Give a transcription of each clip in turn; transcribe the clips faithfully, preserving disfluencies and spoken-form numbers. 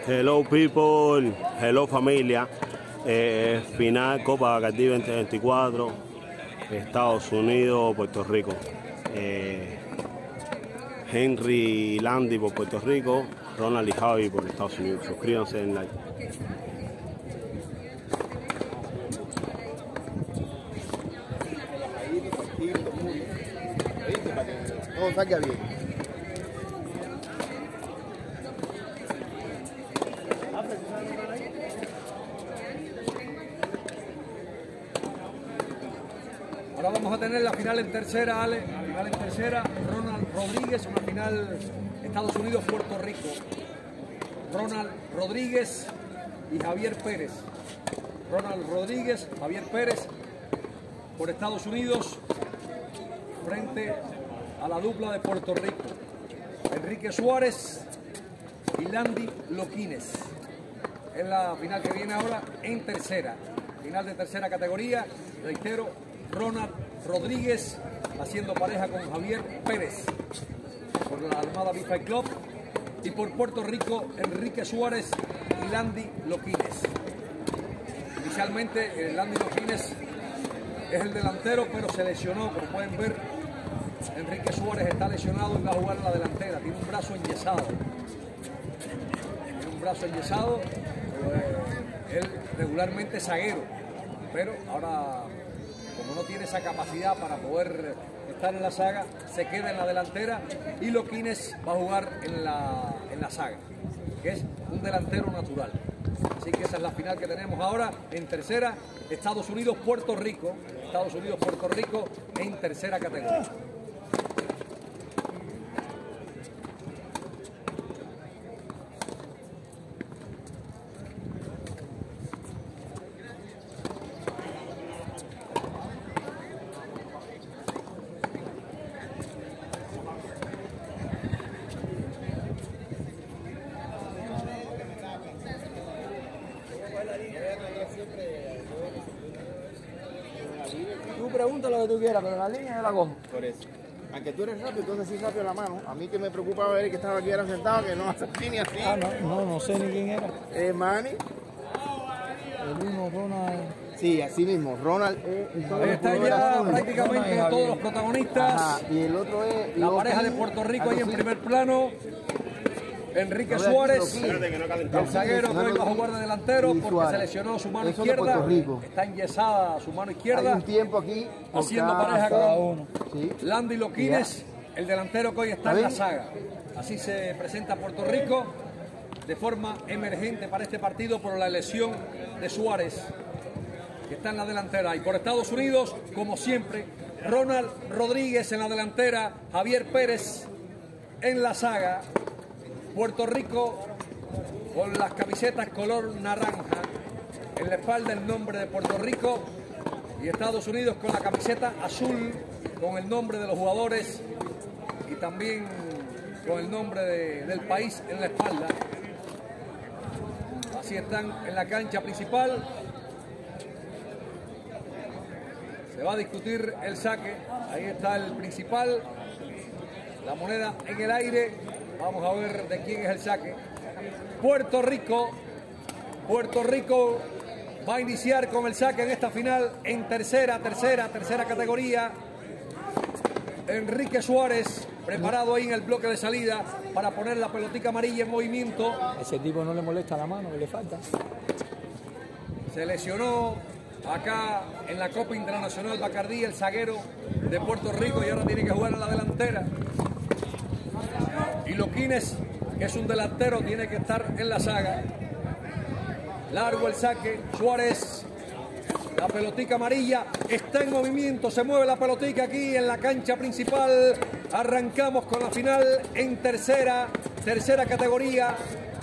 Hello people, hello familia. Eh, final Copa Bacardí veinte veinticuatro, Estados Unidos, Puerto Rico. Eh, Henry y Landy por Puerto Rico, Ronald y Javi por Estados Unidos. Suscríbanse en like. Todo salga bien. Ahora vamos a tener la final en tercera, Ale. La final en tercera, Ronald Rodríguez, una final Estados Unidos-Puerto Rico. Ronald Rodríguez y Javier Pérez. Ronald Rodríguez, Javier Pérez por Estados Unidos frente a la dupla de Puerto Rico. Enrique Suárez y Landy Loquines. Es la final que viene ahora en tercera. Final de tercera categoría, reitero, Ronald Rodríguez haciendo pareja con Javier Pérez por la Armada B cinco Club, y por Puerto Rico Enrique Suárez y Landy Loquines. Inicialmente el Landy Loquines es el delantero, pero se lesionó, como pueden ver. Enrique Suárez está lesionado y va a jugar en la delantera, tiene un brazo enyesado. Tiene un brazo enyesado, eh, él regularmente es zaguero, pero ahora, como no tiene esa capacidad para poder estar en la saga, se queda en la delantera y Loquines va a jugar en la, en la saga, que es un delantero natural. Así que esa es la final que tenemos ahora en tercera, Estados Unidos-Puerto Rico, Estados Unidos-Puerto Rico en tercera categoría. Tú pregunta lo que tú quieras, pero la línea yo la cojo. Por eso. Aunque tú eres rápido, entonces sí rápido la mano. A mí que me preocupaba ver que estaba aquí era sentado, que no hace ni así. Ah, no, no, no sé ni quién era. Eh, Manny. El uno, Ronald. Sí, así mismo, Ronald. Eh, y todos los Están jugadores ya son- prácticamente Ronald y todos los Javier. protagonistas. Ajá, y el otro es La Loki. pareja de Puerto Rico ahí en Así. primer plano. Enrique No veas Suárez, Loki. el zaguero que hoy va a jugar de delantero Y porque Suárez. se lesionó su mano Eso de izquierda. Puerto Rico. Está enyesada su mano Hay izquierda. un tiempo aquí. por Haciendo cada- pareja Cada con uno. Sí. Landy Loquines, el delantero que hoy está ¿Está en la bien? saga. Así se presenta Puerto Rico de forma emergente para este partido por la lesión de Suárez, que está en la delantera. Y por Estados Unidos, como siempre, Ronald Rodríguez en la delantera, Javier Pérez en la saga. Puerto Rico con las camisetas color naranja, en la espalda el nombre de Puerto Rico, y Estados Unidos con la camiseta azul con el nombre de los jugadores y también con el nombre de- del país en la espalda. Así están en la cancha principal. Se va a discutir el saque. Ahí está el principal, la moneda en el aire. Vamos a ver de quién es el saque. Puerto Rico, Puerto Rico va a iniciar con el saque en esta final en tercera, tercera, tercera categoría. Enrique Suárez, preparado ahí en el bloque de salida para poner la pelotica amarilla en movimiento. Ese tipo no le molesta la mano, que le falta. Se lesionó acá en la Copa Internacional Bacardí el zaguero de Puerto Rico y ahora tiene que jugar en la delantera. Y Loquines, que es un delantero, tiene que estar en la saga. Largo el saque, Suárez, la pelotica amarilla está en movimiento, se mueve la pelotica aquí en la cancha principal. Arrancamos con la final en tercera, tercera categoría.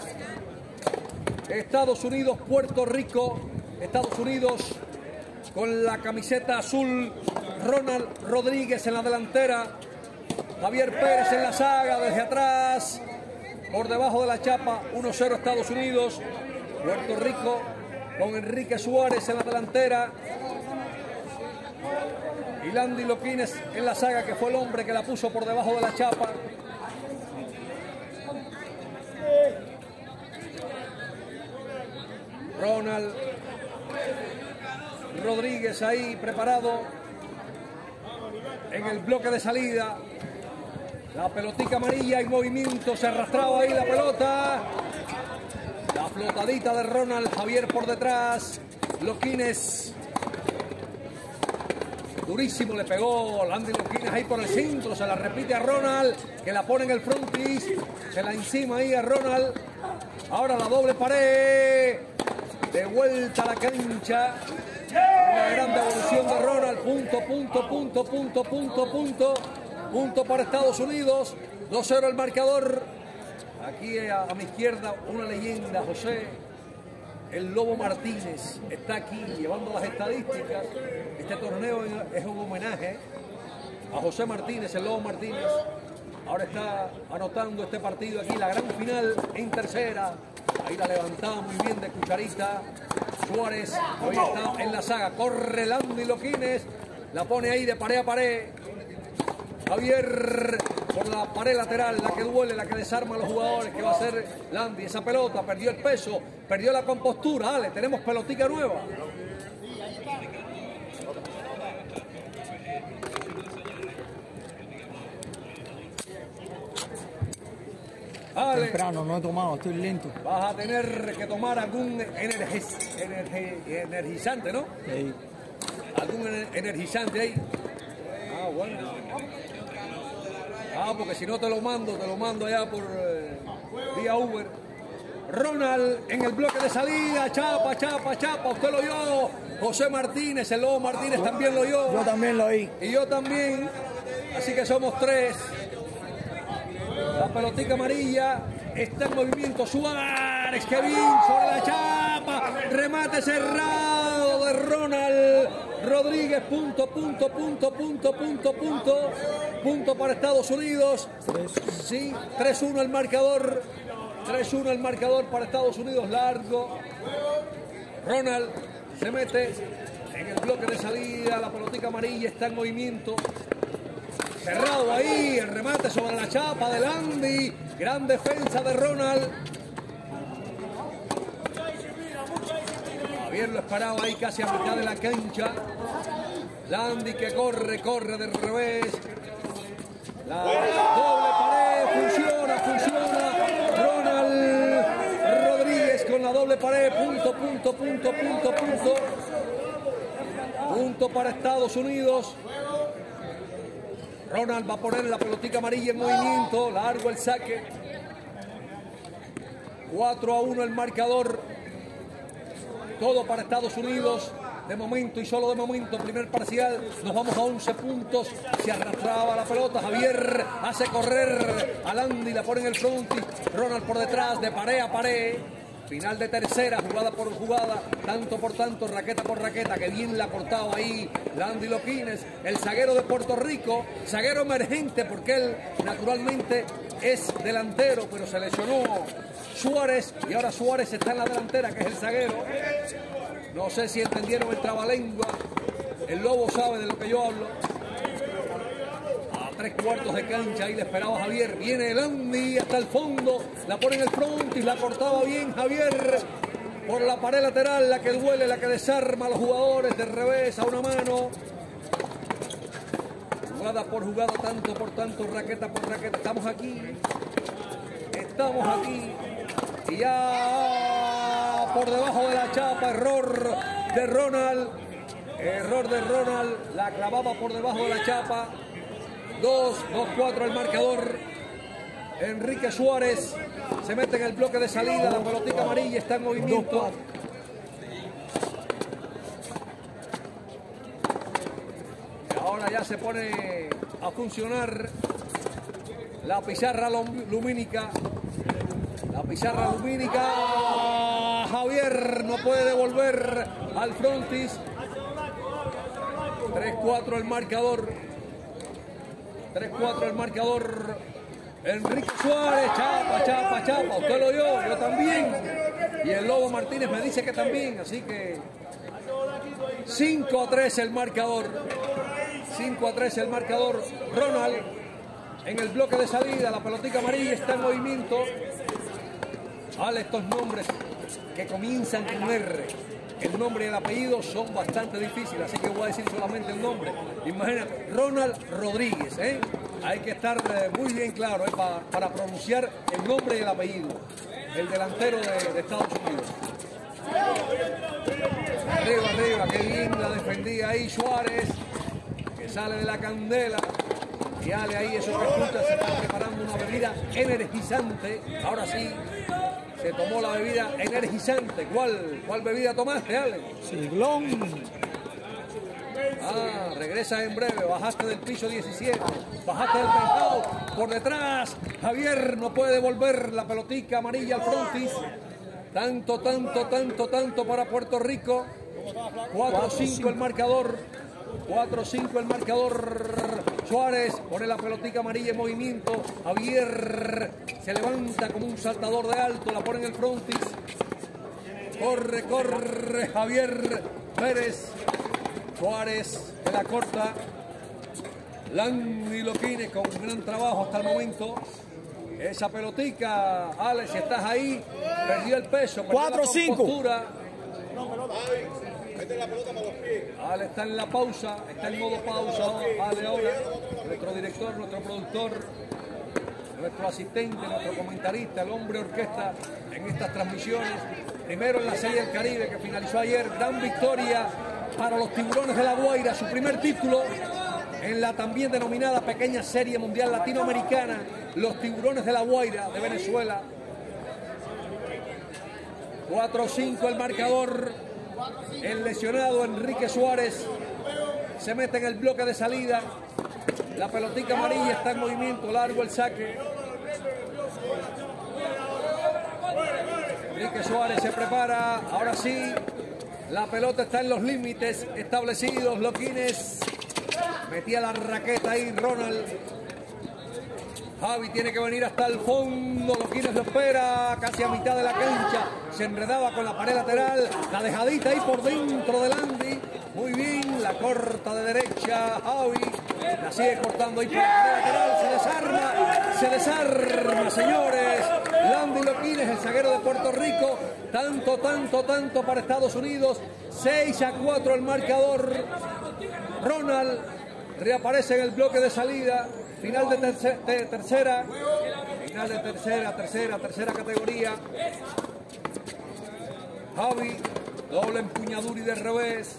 Estados Unidos, Puerto Rico. Estados Unidos con la camiseta azul, Ronald Rodríguez en la delantera, Javier Pérez en la saga desde atrás, por debajo de la chapa, uno cero Estados Unidos. Puerto Rico con Enrique Suárez en la delantera y Landy Loquines en la saga, que fue el hombre que la puso por debajo de la chapa. Ronald Rodríguez ahí preparado en el bloque de salida. La pelotica amarilla en movimiento, se arrastraba ahí la pelota. La flotadita de Ronald, Javier por detrás. Loquines. Durísimo le pegó Landy Loquines ahí por el centro. Se la repite a Ronald, que la pone en el frontis. Se la encima ahí a Ronald. Ahora la doble pared. De vuelta a la cancha. Una gran devolución de Ronald. Punto, punto, punto, punto, punto, punto. Punto para Estados Unidos. dos cero el marcador. Aquí a, a mi izquierda una leyenda, José el Lobo Martínez. Está aquí llevando las estadísticas. Este torneo es un homenaje a José Martínez, el Lobo Martínez. Ahora está anotando este partido aquí, la gran final en tercera. Ahí la levantaba muy bien de cucharita. Suárez hoy está en la saga. Corre Landy Loquines. La pone ahí de pared a pared. Javier por la pared lateral, la que duele, la que desarma a los jugadores, que va a ser Landy. Esa pelota perdió el peso, perdió la compostura. Ale, tenemos pelotica nueva. Ale, temprano, no he tomado, estoy lento. vas a tener que tomar algún energiz, energi, energizante, ¿no? Sí. Algún energizante ahí. Ah, bueno. Ah, porque si no te lo mando, te lo mando allá por eh, vía Uber. Ronald en el bloque de salida, chapa, chapa, chapa, usted lo oyó. José Martínez, el Lobo Martínez también lo oyó. Yo también lo oí. Y yo también. Así que somos tres. La pelotica amarilla está en movimiento. Suárez, que bien sobre la chapa. Remate cerrado de Ronald Rodríguez. Punto, punto, punto, punto, punto, punto. Punto para Estados Unidos. Sí, tres uno el marcador. tres uno el marcador para Estados Unidos. Largo. Ronald se mete en el bloque de salida. La pelotica amarilla está en movimiento. Cerrado ahí, el remate sobre la chapa de Landy. Gran defensa de Ronald. Javier lo esperaba ahí casi a mitad de la cancha. Landy que corre, corre del revés. La doble pared, funciona, funciona. Ronald Rodríguez con la doble pared. Punto, punto, punto, punto, punto. Punto para Estados Unidos. Ronald va a poner la pelotica amarilla en movimiento. Largo el saque. cuatro a uno el marcador. Todo para Estados Unidos. De momento y solo de momento. Primer parcial. Nos vamos a once puntos. Se arrastraba la pelota. Javier hace correr a Landy. La pone en el frontis. Ronald por detrás. De pared a pared. Final de tercera, jugada por jugada, tanto por tanto, raqueta por raqueta, que bien la ha cortado ahí Landy Loquines, el zaguero de Puerto Rico, zaguero emergente porque él naturalmente es delantero, pero se lesionó Suárez y ahora Suárez está en la delantera, que es el zaguero. No sé si entendieron el trabalengua, el Lobo sabe de lo que yo hablo. Tres cuartos de cancha, ahí le esperaba Javier. Viene Landy hasta el fondo, la pone en el frontis, la cortaba bien Javier por la pared lateral, la que duele, la que desarma a los jugadores de revés a una mano. Jugada por jugada, tanto por tanto, raqueta por raqueta. Estamos aquí, estamos aquí y ya por debajo de la chapa, error de Ronald, error de Ronald, la clavaba por debajo de la chapa. dos, dos, cuatro el marcador. Enrique Suárez se mete en el bloque de salida. La pelotita amarilla está en movimiento. Y ahora ya se pone a funcionar la pizarra lumínica. La pizarra lumínica. Javier no puede devolver al frontis. tres cuatro el marcador. tres cuatro el marcador. Enrique Suárez, chapa, chapa, chapa. Usted lo oyó, yo también. Y el Lobo Martínez me dice que también. Así que cinco a tres el marcador. cinco a tres el marcador. Ronald en el bloque de salida. La pelotica amarilla está en movimiento. Vale, estos nombres que comienzan con R, el nombre y el apellido son bastante difíciles, así que voy a decir solamente el nombre. Imagínate, Ronald Rodríguez, ¿eh? Hay que estar eh, muy bien claro ¿eh? para, para pronunciar el nombre y el apellido. El delantero de, de Estados Unidos. Arriba, arriba, qué bien la defendía ahí Suárez, que sale de la candela. Y Ale ahí, esos que escuchan, se están preparando una bebida energizante. Ahora sí, se tomó la bebida energizante. ¿Cuál, cuál bebida tomaste, Ale? Siglón. Ah, regresa en breve, bajaste del piso diecisiete, bajaste del penthouse, por detrás, Javier no puede devolver la pelotica amarilla al frontis. Tanto, tanto, tanto, tanto para Puerto Rico. cuatro cinco el marcador, cuatro cinco el marcador. Suárez pone la pelotica amarilla en movimiento. Javier se levanta como un saltador de alto, la pone en el frontis. Corre, corre Javier Pérez. Suárez de la corta. Landy Loquines con un gran trabajo hasta el momento. Esa pelotica, Alex, si estás ahí, perdió el peso, cuatro cinco. Ale está en la pausa, está en modo pausa. Ale ahora, nuestro director, nuestro productor, nuestro asistente, nuestro comentarista, el hombre orquesta en estas transmisiones. Primero en la Serie del Caribe que finalizó ayer, gran victoria para los Tiburones de La Guaira, su primer título en la también denominada pequeña Serie Mundial Latinoamericana, los Tiburones de La Guaira de Venezuela. cuatro cinco el marcador. El lesionado Enrique Suárez se mete en el bloque de salida. La pelotica amarilla está en movimiento, largo el saque. Enrique Suárez se prepara, ahora sí. La pelota está en los límites establecidos. Loquines metía la raqueta ahí, Ronald. Javi tiene que venir hasta el fondo. Loquines lo espera casi a mitad de la cancha. Se enredaba con la pared lateral. La dejadita ahí por dentro de Landy. Muy bien, la corta de derecha Javi. La sigue cortando ahí por la pared lateral. Se desarma, se desarma, señores. Landy Loquines, el zaguero de Puerto Rico. Tanto, tanto, tanto para Estados Unidos. seis a cuatro el marcador. Ronald reaparece en el bloque de salida. Final de, terce de tercera. Final de tercera, tercera, tercera categoría. Javi, doble empuñadura y de revés.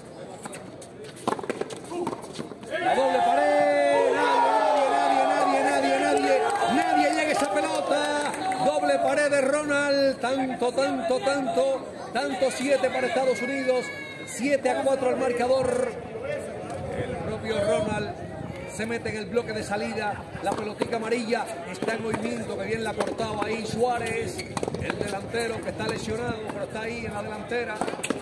La doble pared. Nadie, nadie, nadie, nadie, nadie. Nadie llega a esa pelota. Doble pared de Ronald. Tanto, tanto, tanto. Tanto siete para Estados Unidos. siete a cuatro el marcador. El propio Ronald se mete en el bloque de salida. La pelotica amarilla está en movimiento, que bien la cortaba ahí Suárez, el delantero que está lesionado, pero está ahí en la delantera.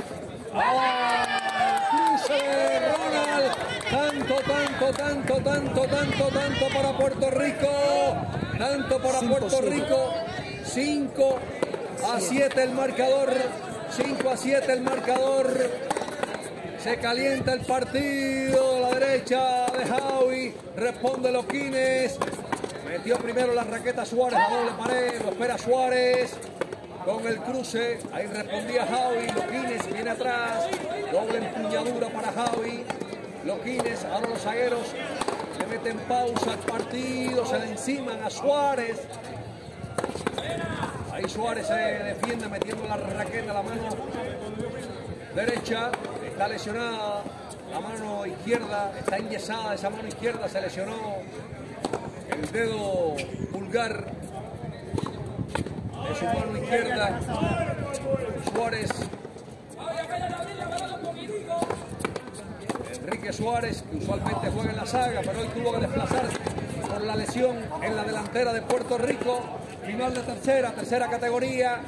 ¡Ah! Cruce de Ronald. Tanto, tanto, tanto, tanto, tanto, tanto para Puerto Rico. Tanto para Puerto Rico. cinco a siete el marcador. cinco a siete el marcador. Se calienta el partido a la derecha de Javi. Responde Loquines. Metió primero la raqueta Suárez a doble pared. Lo espera Suárez con el cruce. Ahí respondía Javi. Loquines viene atrás. Doble empuñadura para Javi. Loquines, ahora los zagueros le meten pausa al partido. Se le enciman a Suárez. Ahí Suárez se defiende metiendo la raqueta a la mano derecha. Está lesionada la mano izquierda, está enyesada esa mano izquierda, se lesionó el dedo pulgar de su mano izquierda. Suárez, Enrique Suárez, que usualmente juega en la saga, pero hoy tuvo que desplazarse por la lesión en la delantera de Puerto Rico. Final de tercera, tercera categoría.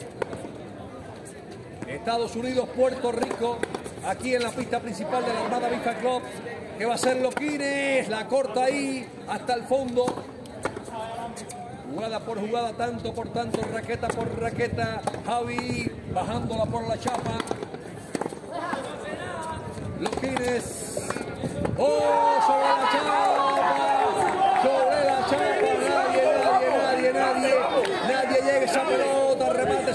Estados Unidos, Puerto Rico, aquí en la pista principal de la Armada Vista Club, que va a ser Loquines, la corta ahí hasta el fondo. Jugada por jugada, tanto por tanto, raqueta por raqueta. Javi bajándola por la chapa. Loquines. ¡Oh! Sobre la chapa. Sobre la chapa. Nadie, nadie, nadie, nadie. Nadie llega a esa pelota. Remate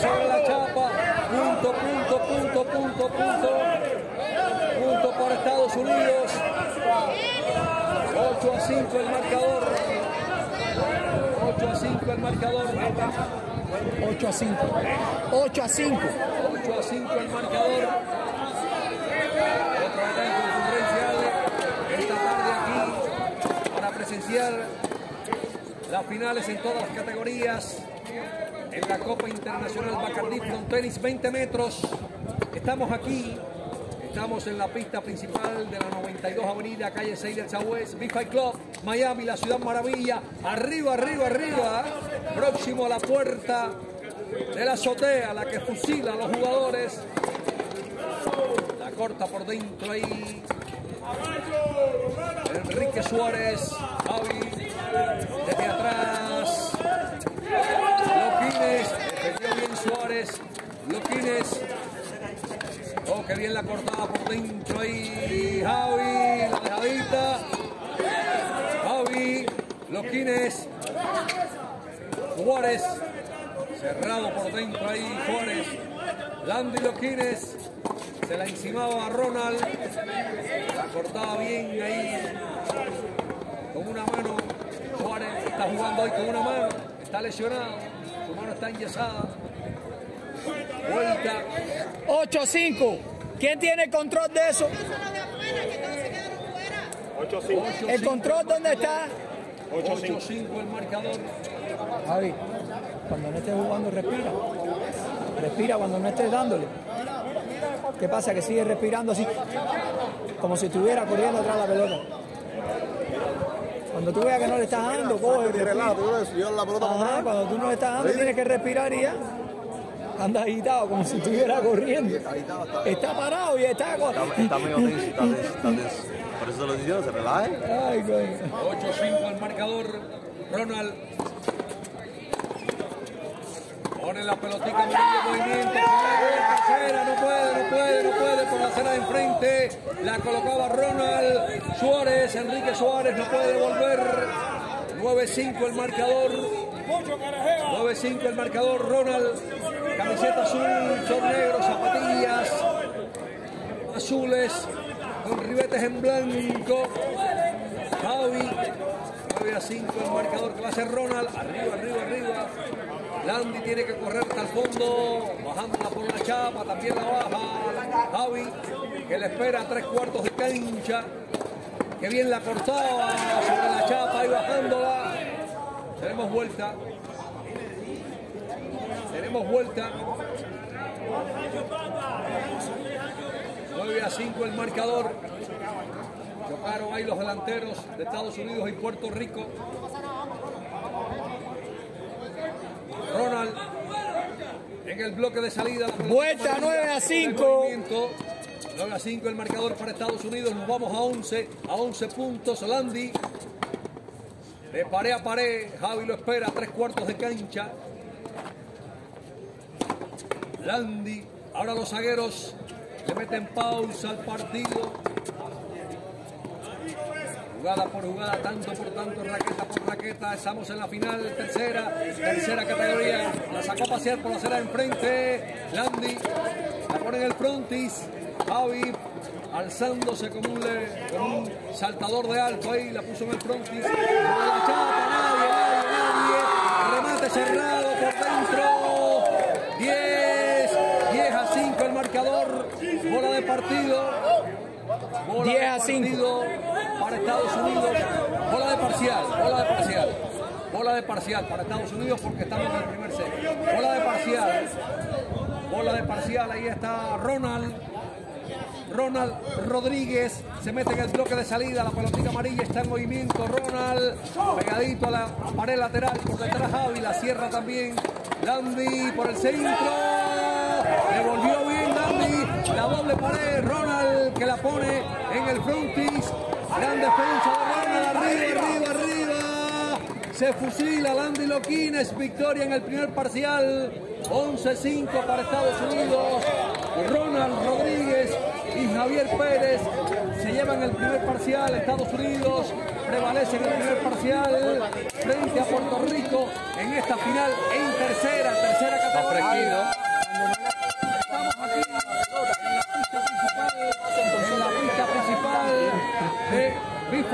punto, punto. Punto para Estados Unidos. ocho a cinco el marcador. ocho a cinco el marcador. ocho a cinco. ocho a cinco. ocho a cinco el marcador. Otro evento conferencial esta tarde aquí para presenciar las finales en todas las categorías en la Copa Internacional Bacardi Front Tennis veinte metros. Estamos aquí. Estamos en la pista principal de la noventa y dos Avenida, calle seis del Southwest, B-Fight Club, Miami, la Ciudad Maravilla. Arriba, arriba, arriba. Próximo a la puerta de la azotea, la que fusila a los jugadores. La corta por dentro ahí. Enrique Suárez, Javi, desde atrás. Loquines, defendió bien Suárez. Loquines. Oh, qué bien la cortada por dentro ahí, Javi, la dejadita. Javi, Loquines, Juárez, cerrado por dentro ahí, Juárez. Landy Loquines, se la encimaba a Ronald, la cortaba bien ahí, con una mano. Juárez está jugando hoy con una mano, está lesionado, su mano está enyesada. Vuelta. ocho a cinco. ¿Quién tiene el control de eso? ocho a cinco. ¿El control dónde está? ocho a cinco el marcador. Javi, cuando no estés jugando, respira. Respira cuando no estés dándole. ¿Qué pasa? Que sigue respirando así, como si estuviera corriendo atrás de la pelota. Cuando tú veas que no le estás dando, coge. Ajá, cuando tú no le estás dando, tienes que respirar y ya. Anda agitado como si estuviera corriendo. Está parado y está... Está, está medio tenso, está tenso, está tenso. Por eso lo diciendo, se relaje. Ay, ocho a cinco el marcador. Ronald pone la pelotica en movimiento. Tercera, no puede, no puede, no puede por la acera de enfrente. La colocaba Ronald Suárez, Enrique Suárez, no puede devolver. nueve a cinco el marcador. nueve a cinco el marcador. Ronald, camiseta azul, son negros, zapatillas azules con ribetes en blanco. Javi, nueve a cinco el marcador que va a ser Ronald. Arriba, arriba, arriba. Landy tiene que correr hasta el fondo, bajándola por la chapa, también la baja. Javi, que le espera tres cuartos de cancha. Que bien la cortaba sobre la chapa y bajándola. Tenemos vuelta. Tenemos vuelta. nueve a cinco el marcador. Chocaron ahí los delanteros de Estados Unidos y Puerto Rico. Ronald en el bloque de salida. Vuelta nueve a cinco. nueve a cinco el marcador para Estados Unidos. Nos vamos a once. A once puntos. Landy. De pared a pared. Javi lo espera. Tres cuartos de cancha. Landy. Ahora los zagueros le meten pausa al partido. Jugada por jugada, tanto por tanto, raqueta por raqueta. Estamos en la final, tercera, tercera categoría. La sacó a pasear por la acera de enfrente. Landy la pone en el frontis. Javi alzándose como un, como un saltador de alto ahí. La puso en el frontis. La chapa, nadie, nadie, nadie. Remate cerrado por dentro. diez a cinco el marcador. Bola de partido. Bola diez de a cinco para Estados Unidos. Bola de parcial, bola de parcial. Bola de parcial para Estados Unidos porque estamos en el primer set. Bola de parcial. Bola de parcial, ahí está Ronald. Ronald Rodríguez se mete en el bloque de salida. La pelotita amarilla está en movimiento. Ronald pegadito a la pared lateral. Por detrás Javi, la cierra también. Landy por el centro. Devolvió bien Landy. La doble pared. Ronald que la pone en el frontis. Gran defensa de Ronald. Arriba, arriba, arriba. Se fusila Landy Loquines. Victoria en el primer parcial. once a cinco para Estados Unidos. Ronald Rodríguez y Javier Pérez se llevan el primer parcial. Estados Unidos prevalece en el primer parcial frente a Puerto Rico en esta final en tercera, tercera categoría. Estamos aquí en la pista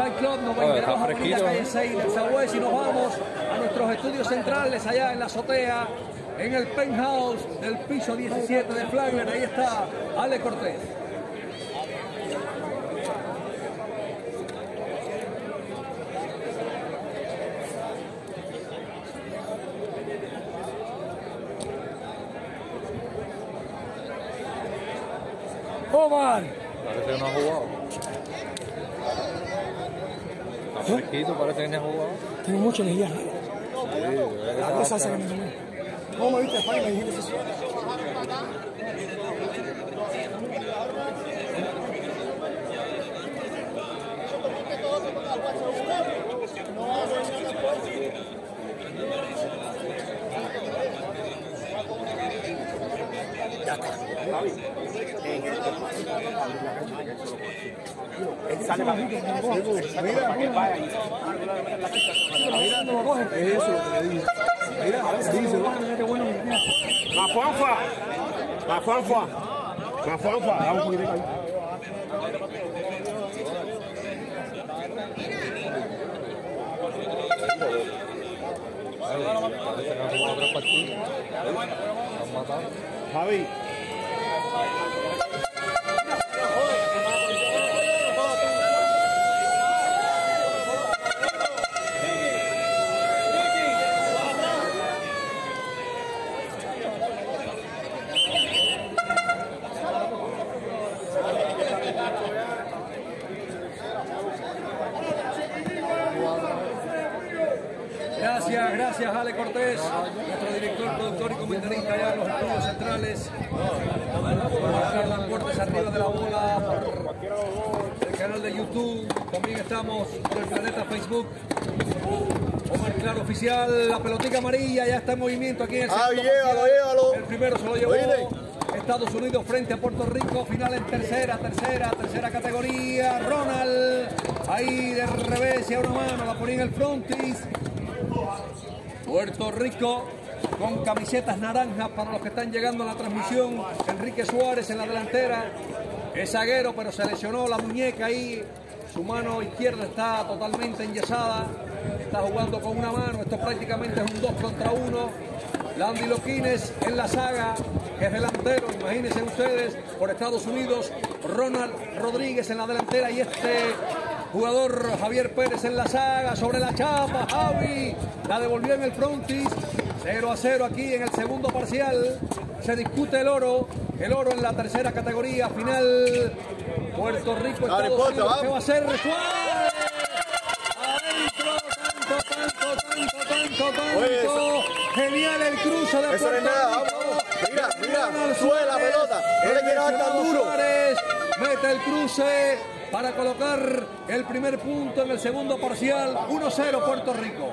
Side Club, nos venderemos a Avenida Calle seis del Southwest y nos vamos a nuestros estudios centrales allá en la azotea, en el penthouse del piso diecisiete de Flagler. Ahí está Ale Cortés. Omar. Parece que no ha jugado. Está fresquito, parece que no ha jugado. Tengo mucha energía. La cosa hace que me tomé. ¿Cómo viste España? Me dijiste eso. Él sale para que vaya. Eso es lo que le dije. ¡La Juanfa! ¡La Juanfa! ¡La Juanfa! Dame un poquitico ahí. Parece que han jugado tres partidos. Han matado. Javi. Gracias, gracias Ale Cortés, nuestro director, productor y comentarista allá en los estudios centrales. Marcar las puertas arriba de la bola por el canal de YouTube. También estamos por el planeta Facebook. Omar Claro Oficial, la pelotica amarilla ya está en movimiento aquí en el Ah, segundo llévalo, parcial. llévalo. El primero se lo llevó Oíste. Estados Unidos frente a Puerto Rico, final en tercera, tercera, tercera categoría. Ronald, ahí de revés y a una mano, la ponía en el frontis. Puerto Rico con camisetas naranjas para los que están llegando a la transmisión. Enrique Suárez en la delantera. Es zaguero, pero se lesionó la muñeca ahí. Su mano izquierda está totalmente enyesada. Está jugando con una mano. Esto prácticamente es un dos contra uno. Landy Loquines en la saga, que es delantero, imagínense ustedes, por Estados Unidos. Ronald Rodríguez en la delantera y este jugador Javier Pérez en la saga, sobre la chapa. Javi la devolvió en el frontis. cero a cero aquí en el segundo parcial. Se discute el oro, el oro en la tercera categoría final. Puerto Rico, Dale, Estados Ponte, Unidos, vamos. ¿qué va a hacer? ¡Suárez! Adentro, tanto, tanto, tanto, tanto, tanto. Oye, Genial el cruce de Eso no Puerto es nada, Rico. vamos. Mira, mira, Ronald sube la Suárez, pelota. No le el quieras dar tan mencionado duro. Suárez mete el cruce para colocar el primer punto en el segundo parcial. uno cero Puerto Rico.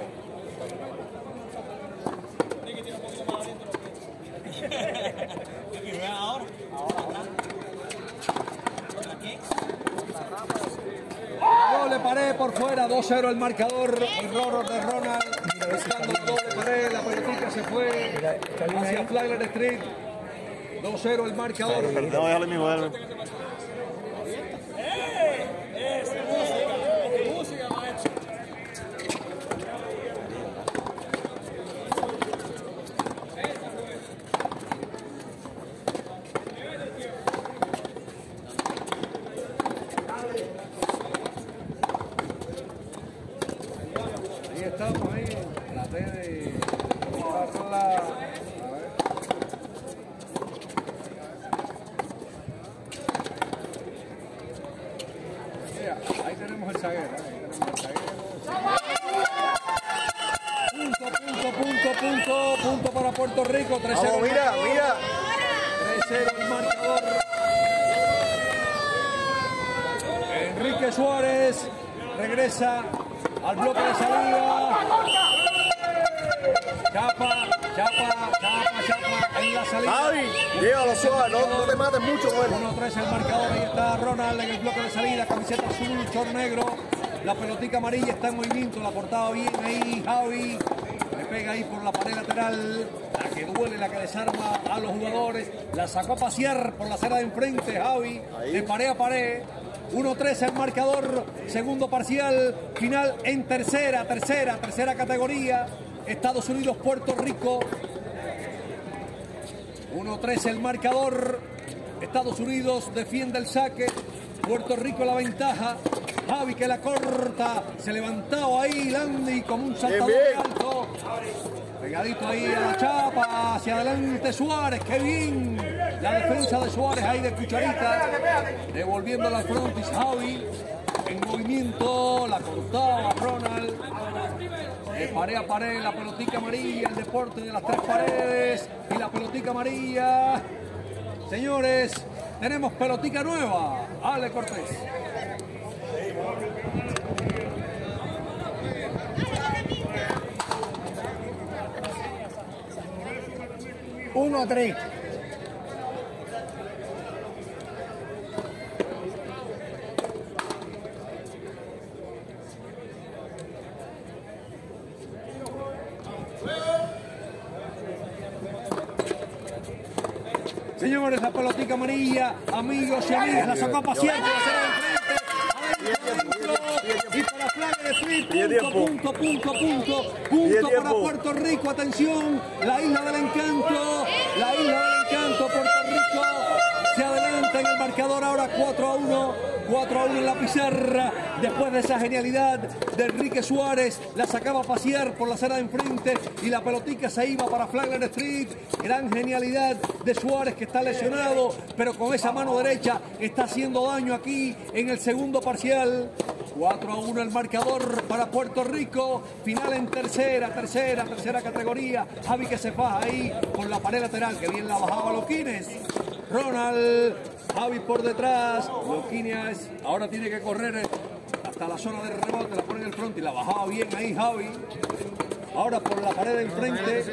Doble pared por fuera, dos cero el marcador. Error de Ronald. Buscando la doble pared, la pelotita se fue hacia Flagler Street. dos cero el marcador. No, déjale mismo, déjale. Ahí estamos, ahí. Traté de buscarla. A ver. Mira, ahí tenemos el zaguero. Ahí tenemos el zaguero. Punto, punto, punto, punto, punto para Puerto Rico. tres cero. Vamos, mira, mira. tres cero el marcador. Enrique Suárez regresa al bloque de salida. Chapa, chapa, chapa, chapa en la salida. Javi, llévalo suave, no, no te mates mucho con él. uno tres el marcador, ahí está Ronald en el bloque de salida, camiseta azul, short negro, la pelotica amarilla está en movimiento, la portaba bien ahí Javi, le pega ahí por la pared lateral, la que duele, la que desarma a los jugadores, la sacó a pasear por la acera de enfrente Javi, Ahí. de pared a pared, uno tres el marcador, segundo parcial, final en tercera, tercera, tercera categoría. Estados Unidos, Puerto Rico. uno tres el marcador. Estados Unidos defiende el saque. Puerto Rico la ventaja. Javi que la corta. Se levantaba ahí Landy como un saltador de alto. Pegadito ahí a la chapa. Hacia adelante Suárez. ¡Qué bien! La defensa de Suárez ahí de cucharita. Devolviéndola al frontis Javi. En movimiento. La cortaba Ronald. De pared a pared, la pelotica amarilla, el deporte de las tres paredes y la pelotica amarilla. Señores, tenemos pelotica nueva. Ale Cortés. uno a tres. Señores, la pelotica amarilla, amigos y amigas, la sacó a pasear por la enfrente. Y para Flagler Street, punto, punto, punto, punto, punto para Puerto Rico. Atención, la isla del encanto, la isla del encanto, Puerto Rico se adelanta en el marcador ahora cuatro a uno. cuatro a uno en la pizarra. Después de esa genialidad de Enrique Suárez, la sacaba a pasear por la acera de enfrente y la pelotica se iba para Flagler Street. Gran genialidad de Suárez, que está lesionado, pero con esa mano derecha está haciendo daño aquí en el segundo parcial. cuatro a uno el marcador para Puerto Rico. Final en tercera, tercera, tercera categoría. Javi que se faja ahí con la pared lateral, que bien la bajaba Loquines. Ronald, Javi por detrás. Loquines ahora tiene que correr hasta la zona de rebote, la pone en el front y la bajaba bien ahí Javi. Ahora por la pared de enfrente.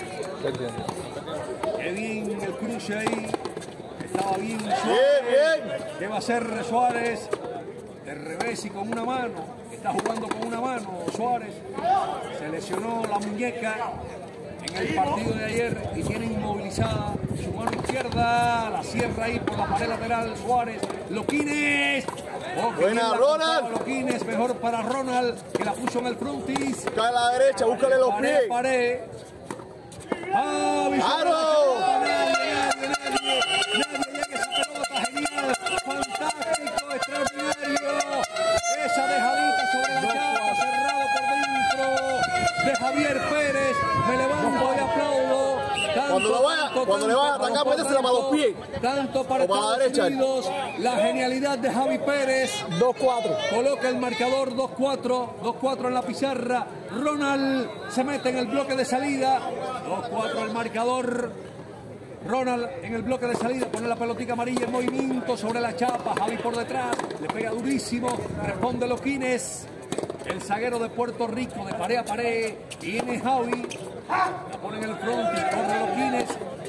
Qué bien el cruce ahí. Estaba bien Suárez. ¿Qué va a hacer Suárez? De revés y con una mano. Está jugando con una mano Suárez. Se lesionó la muñeca en el partido de ayer y tiene inmovilizada su mano izquierda. La cierra ahí por la pared lateral Suárez. Loquines. Oh, buena Ronald. Loquines, mejor para Ronald, que la puso en el frontis. Cae a la derecha, búscale los pared, pies. Pared. ¡Ah, ¡Aro! Nadie, nadie, nadie. Nadie llega esa pelota, genial. Fantástico, extraordinario. Esa dejadita sobre la chapa, cerrado por dentro de Javier Pérez. Me levanto y aplaudo. Tanto, Cuando, lo vaya, tanto, cuando tanto, le vaya a atacar, métesela para los pies. Tanto para o para la Estados derecha. Unidos, la genialidad de Javi Pérez. dos cuatro. Coloca el marcador dos cuatro, dos cuatro en la pizarra. Ronald se mete en el bloque de salida. dos cuatro el marcador. Ronald en el bloque de salida, pone la pelotica amarilla en movimiento sobre la chapa. Javi por detrás, le pega durísimo. Responde Loquines. El zaguero de Puerto Rico, de pared a pared. Viene Javi. La pone en el front y corre Loquines.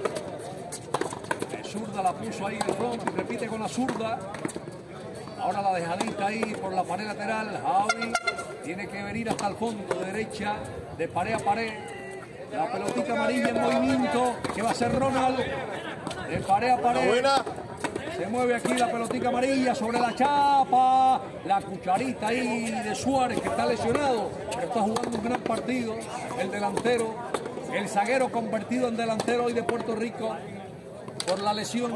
De zurda la puso ahí en el front y repite con la zurda. Ahora la dejadita ahí por la pared lateral. Javi tiene que venir hasta el fondo de derecha, de pared a pared. La pelotita amarilla en movimiento, que va a ser Ronald. De pared a pared. Buena. Se mueve aquí la pelotita amarilla sobre la chapa. La cucharita ahí de Suárez, que está lesionado, pero está jugando un gran partido. El delantero, el zaguero convertido en delantero hoy de Puerto Rico por la lesión.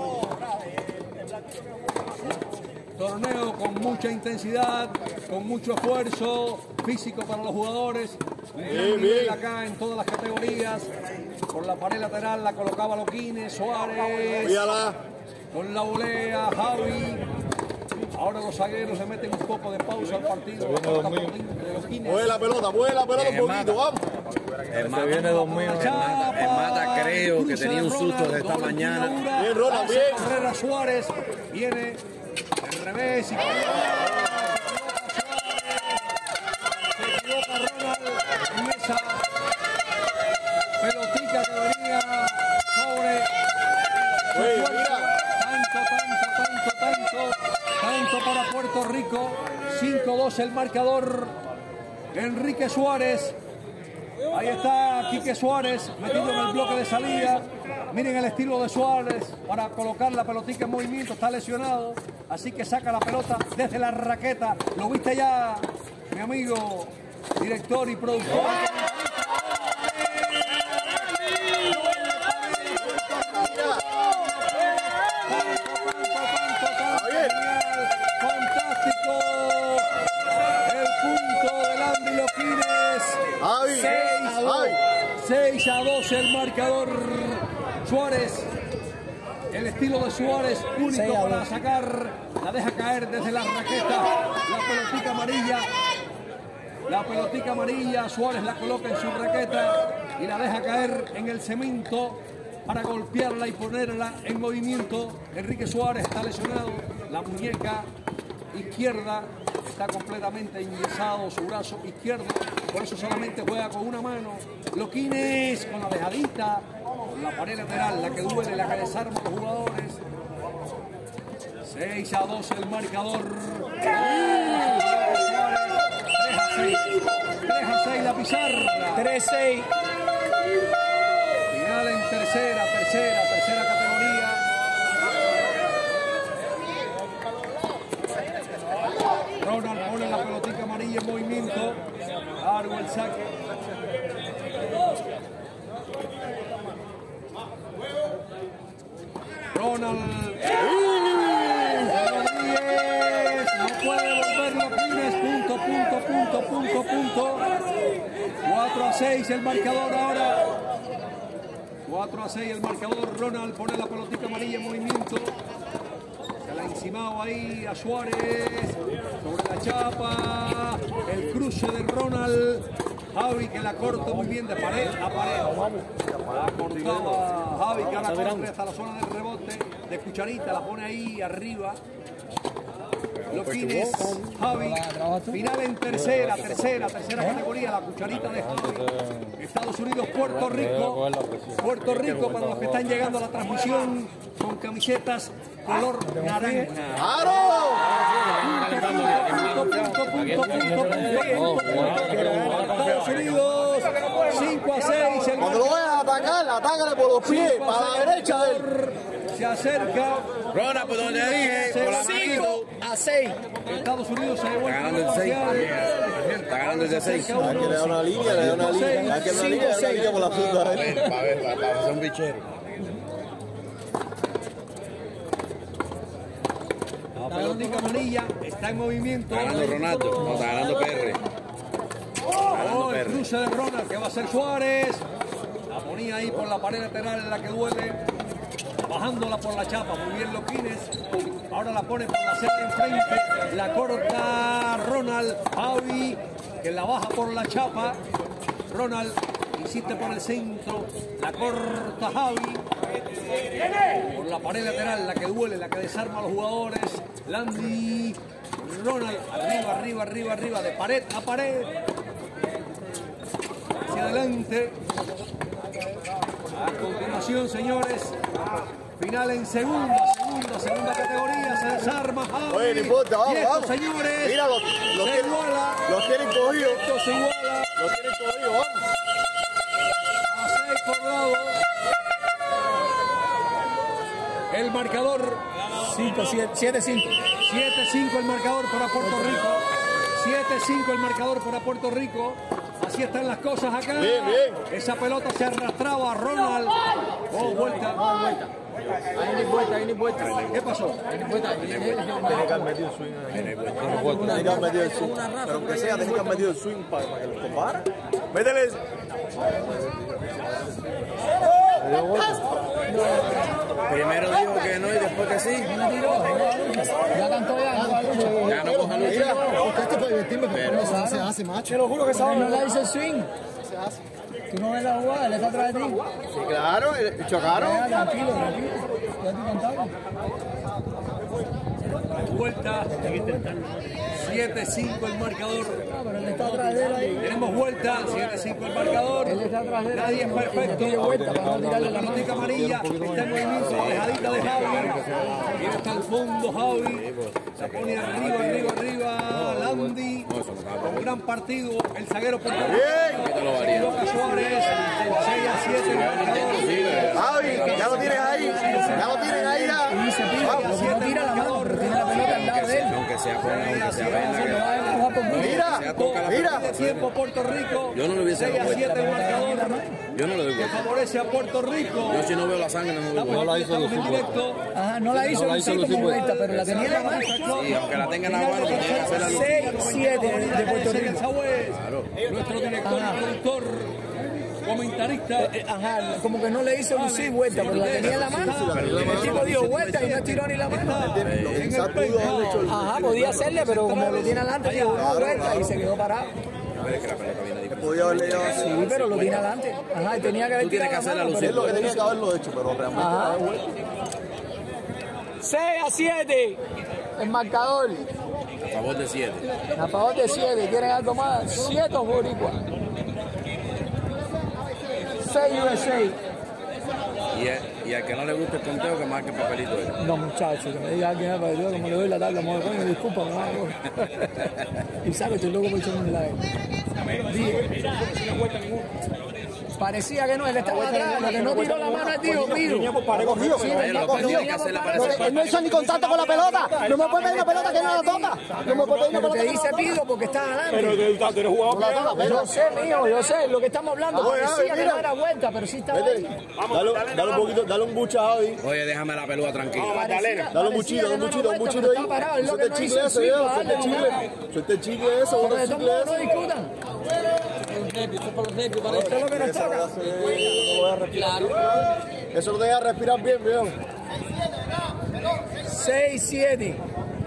Torneo con mucha intensidad, con mucho esfuerzo físico para los jugadores. Un gran nivel acá en todas las categorías. Por la pared lateral la colocaba Loquines, Suárez. Mírala. Con la volea, Javi. Ahora los zagueros le meten un poco de pausa al partido. Mueve la pelota, mueve la pelota un poquito, vamos. El Mata viene dos míos. El Mata, el Mata creo que tenía un susto de esta mañana. Bien, Ronald, bien. Herrera Suárez viene al revés y se equivoca Ronald en esa pelotita que venía sobre Oye, mira. tanto, tanto, tanto, tanto, tanto para Puerto Rico. cinco dos el marcador. Enrique Suárez. Ahí está Quique Suárez metido en el bloque de salida. Miren el estilo de Suárez para colocar la pelotica en movimiento, está lesionado, así que saca la pelota desde la raqueta. Lo viste ya, mi amigo, director y productor. Fantástico. El punto del Andy Loquines. seis a dos el marcador. Suárez, el estilo de Suárez, único para sacar, la deja caer desde la raqueta, la pelotica amarilla, la pelotica amarilla, Suárez la coloca en su raqueta y la deja caer en el cemento para golpearla y ponerla en movimiento. Enrique Suárez está lesionado, la muñeca izquierda está completamente enyesado, su brazo izquierdo, por eso solamente juega con una mano. Loquines con la dejadita, la pared lateral, la que duele, la que desarma a los jugadores. seis a dos el marcador. tres a seis. tres a seis la pizarra. tres a seis. Final en tercera, tercera, tercera categoría. Ronald pone la pelotica amarilla en movimiento. Largo el saque. Ronald Rodríguez no puede volver Loquines. Punto, punto, punto, punto, punto. cuatro a seis el marcador ahora. cuatro a seis el marcador. Ronald pone la pelotita amarilla en movimiento. Se la ha encimado ahí a Suárez. Sobre la chapa. El cruce de Ronald. Javi que la corta muy bien de pared a pared. La cortaba Javi que ahora corre hasta la zona del rebote. De cucharita la pone ahí arriba. Loquines, Javi. Final en tercera, tercera, tercera categoría. La cucharita de Javi. Estados Unidos, Puerto Rico. Puerto Rico para los que están llegando a la transmisión con camisetas color naranja. Estados Unidos, cinco a seis. Cuando lo vayan a atacar, atácale por los pies, para la derecha de él. Se acerca. Rona, por donde dije, por la cinco a seis. Estados Unidos se devuelve. Está ganando el seis. Está ganando el de seis. Hay que le da una línea, le da una línea. Hay que le da una línea, una línea por la punta de él. Para ver, para hacer un bichero. La pelotita amarilla está en movimiento. Está ganando Ronaldo, no, está ganando P R. Oh, el cruce de Ronald que va a ser Suárez. La ponía ahí por la pared lateral en la que duele. Bajándola por la chapa. Muy bien Loquines. Ahora la pone por la cerca enfrente. La corta Ronald. Javi que la baja por la chapa. Ronald insiste por el centro. La corta Javi. Por la pared lateral, la que duele, la que desarma a los jugadores. Landy, Ronald, arriba, arriba, arriba, arriba, de pared a pared. Hacia adelante. A continuación, señores, final en segunda, segunda, segunda categoría. Se desarma Javi. Oye, no importa, vamos, y esto, vamos. señores, Mira, los, los, se tienen, iguala. los tienen cogidos. Esto se iguala. Los tienen cogidos, vamos. A seis por lado. El marcador cinco, siete, cinco. siete cinco el marcador para Puerto Rico. siete cinco el marcador para Puerto Rico. Así están las cosas acá. Bien, bien. Esa pelota se arrastraba a Ronald. Oh, vuelta. Ahí ni vuelta, ahí ni vuelta. ¿Qué pasó? Tiene que haber metido el swing ahí. Tiene que haber metido el swing. Pero aunque sea, tiene que haber metido el swing para, para que lo compara. Métele. Primero dijo que no y después que sí. Ya cantó ya. Ya no coja lucha. Esto para divertirme, pero no se hace, hace, macho. Te lo juro que esa no le dice el swing. Tú no ves la jugada, él está atrás de ti. Sí, claro, chocaron. Ya, tranquilo, tranquilo. Ya te contaba. Vuelta. siete cinco el marcador. Ah, pero él está atrás de él ahí. Tenemos vuelta. siete cinco el marcador. Él está atrás de él. Nadie es perfecto. Tiene vuelta para no tirarle La la mano. pelotita amarilla está en movimiento. Dejadita de Javi. Viene hasta el fondo, Javi. Se pone arriba, arriba, arriba. Landy. Con gran partido. El zaguero por Lucas Suárez. seis a siete el marcador. Javi, ya lo tienes ahí. Ya lo tienes ahí ya. Y se pide, no tira la mano, pero tiene la pelota al lado de él. Aunque sea con aunque sea Mira, mira. De tiempo Puerto Rico. Yo no le hubiese seis a siete el marcador. Yo no le doy Que favorece a Puerto Rico. Yo si no veo la sangre no lo No la hizo en directo. Ajá, no la hizo Lucía como vuelta, pero la tenía en la mano. Y aunque la tenga en la mano, tiene que hacer la luz. seis siete de Puerto Rico. Nuestro director y productor, comentarista. Eh, Ajá, como que no le hizo Lucía vuelta, pero la tenía en la mano. El tipo dio vuelta y no tiró ni la mano. Quizás pudo haber hecho el... Ajá, podía hacerle, pero como lo tiene adelante, dio una vuelta y se quedó parado. Podía haberle llevado así. Sí, pero lo tiene adelante. Ajá, y tenía que haber Tú tienes que hacer la luz. Es lo que tenía que haberlo hecho, pero realmente Ajá. da vuelta. seis a siete el marcador. A favor de siete. A favor de siete. ¿Quieren algo más? siete boricuas. seis U S A. Y, el, y al que no le gusta el conteo, que marque el papelito. Él. No, muchachos, que me diga alguien para yo, como le doy la tabla, me coño, disculpa, me hago. Y sabe, estoy loco por echarme un live. Parecía que no, él estaba atrás, lo que no tiró la mano al tío, pido. Sí, Pero lo que tiene que hacer la parece. Él no hizo ni contacto con la pelota. No me puede pedir una pelota que no la toca. No me puede pedir una Pero pelota te que no dice la pido porque está adelante. toca. Tú eres jugador. Yo sé, mijo, yo sé, lo que estamos hablando, parecía que no era vuelta, pero sí estaba ahí. Dale, dale un poquito, dale un bucha a Javi. Oye, déjame la pelota tranquila. Parecía- Dale un parecía buchito, que un no era buchito, un vuelta, buchito pero ahí. está parado, es lo Suelta que el no chicle hizo ese, encima, viejo. Suelta el dale, chicle. Suelta el chicle ese, Pero suelta de el todos chicle modos no ese. discutan. Esto es lo que nos toca. No voy a respirar. Eso lo deja respirar bien, viejo. seis siete.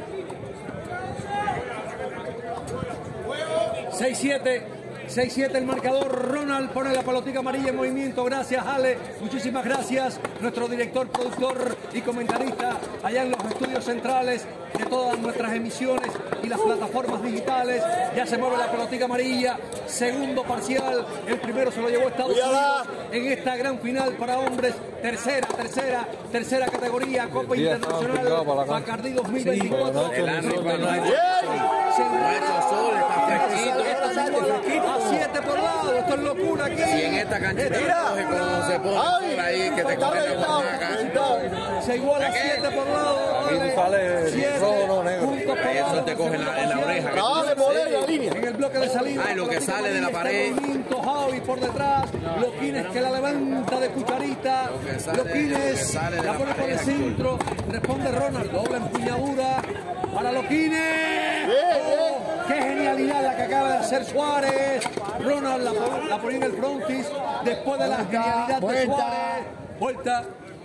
seis siete. seis siete el marcador. Ronald pone la pelotica amarilla en movimiento. Gracias, Ale. Muchísimas gracias. Nuestro director, productor y comentarista allá en los estudios centrales de todas nuestras emisiones y las plataformas digitales. Ya se mueve la pelotica amarilla. Segundo parcial. El primero se lo llevó Estados Cuidado. Unidos en esta gran final para hombres. Tercera, tercera, tercera categoría. Copa Internacional Bacardí dos mil veinticuatro. El árbitro no hay Se no hay sol, está fresquito. esta tarde a siete por lado, esto es locura aquí. Y en esta canchita Mira. coge cuando se pone por ahí que te Está coge la reventado, boca. reventado. Se iguala a siete por lado. Aquí sale Siete rojo, no, negro. puntos por Ahí eso lado. te coge en la, en la oreja. que tú Dale, dices, poder la línea. En el bloque de salida. Ay, lo que sale de la pared. Movimiento, Javi por detrás. Loquines que la levanta de cucharita. Lo que sale- lo que Loquines sale de la la pone por el pared. centro. Responde Ronald. Doble empuñadura para Loquines. Oh, qué genialidad la que acaba de hacer Suárez. Ronald la, pon- la ponía en el frontis. Después de la genialidad de vuelta. Suárez. Vuelta.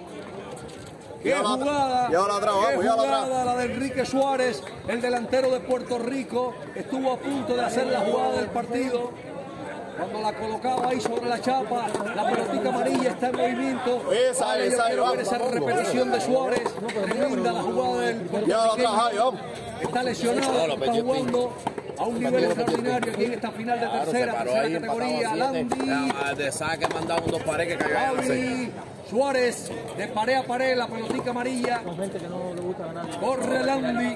Qué Llévala atrás, jugada, llévala atrás, qué vamos, llévala jugada atrás. la de Enrique Suárez, el delantero de Puerto Rico, estuvo a punto de hacer la jugada del partido. Cuando la colocaba ahí sobre la chapa, la pelotita amarilla está en movimiento. Esa, Ahora yo esa, quiero vamos, ver esa vamos. repetición de Suárez. Tremenda la jugada del Llévala atrás, puertorriqueño. Javi, vamos. Está lesionado, está jugando a un nivel extraordinario aquí en esta final de Claro, se tercera, paró tercera ahí, categoría. empatado a siete. Landy. Ah, de saque mandaba un dos pares que cayó ahí en la seis. Javi Suárez, de pared a pared, la pelotica amarilla. Corre Landy.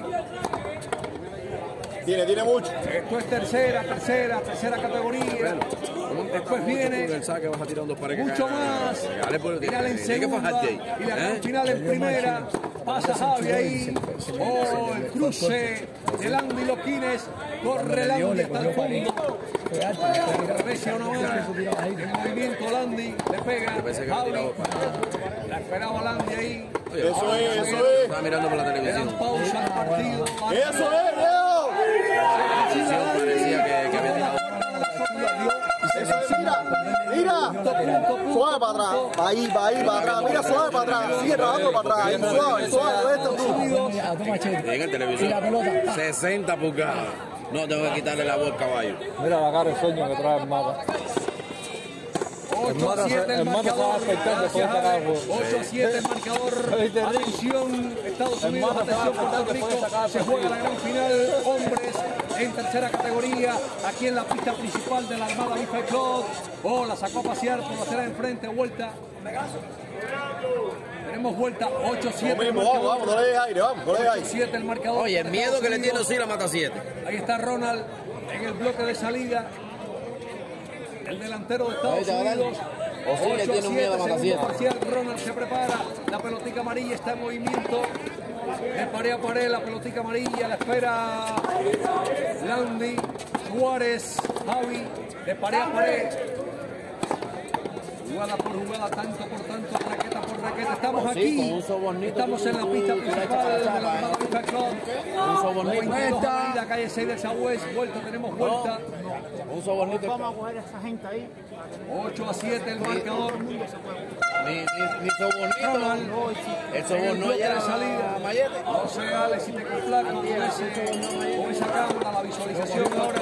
Tiene, tiene mucho. Esto es tercera, tercera, tercera categoría. Después viene El saque vas a tirar un dos pares que mucho caigan. más. Dale por- Final en Tienes que segunda fajarte ahí. y la gran ¿Eh? final en primera. Pasa Javi ahí. Oh, el cruce de Landy Loquines. Corre Landy hasta el fondo. Recia una más. En movimiento Landy. Le pega. pensé que Javi. había tirado La esperaba Landy ahí. Eso es, eso Estaba mirando por la Le dan televisión. pausa al partido. es. Eso es, viejo. Parecía que, que había tirado. Eso es, mira. Mira. Suave para atrás. Va ahí, va ahí, para atrás. Mira, suave para atrás. Sigue trabajando para atrás. Ahí, suave, suave. Esto tú. A tu machete. En el Y televisor. la pelota. sesenta pulgadas. No, tengo que quitarle la voz al caballo. Mira la cara de sueño que trae el mapa. ocho a siete el el mata se va a marcador. afectar después de Gracias, sacar Javi. el gol. ocho a siete el marcador. ¿Viste? Atención, Estados El Unidos, mata se va a atención, afectar Puerto después de Rico. sacar Se el juega la gran final, hombres en tercera categoría, aquí en la pista principal de la Armada Bifa Club. Oh, la sacó a pasear por la acera de enfrente, vuelta. Tenemos vuelta ocho siete. Vamos, vamos, vamos, no le dejes aire, vamos, no le dejes aire. ocho siete el marcador. Oye, el miedo que le tiene Osila mata siete. Ahí está Ronald en el bloque de salida. El delantero de Estados Unidos. Osila tiene un miedo a mata siete. Parcial. Ronald se prepara. La pelotica amarilla está en movimiento. De pared a pared, la pelotica amarilla. La espera Landy, Suárez, Javi. De pared a pared. Jugada por jugada, tanto por tanto, raqueta por raqueta. Estamos aquí, estamos en la pista principal de la Armada Bifa Club. Un sobornito. Avenida, calle seis del Southwest, vuelta, tenemos vuelta. Un sobornito. Vamos a coger a esa gente ahí. ocho a siete el marcador. Ni, ni, ni sobornito. Ronald, El soborno ya de salida. a Mayete. No sé, Alex, si te complaco con, ese, con esa cámara, la visualización ahora.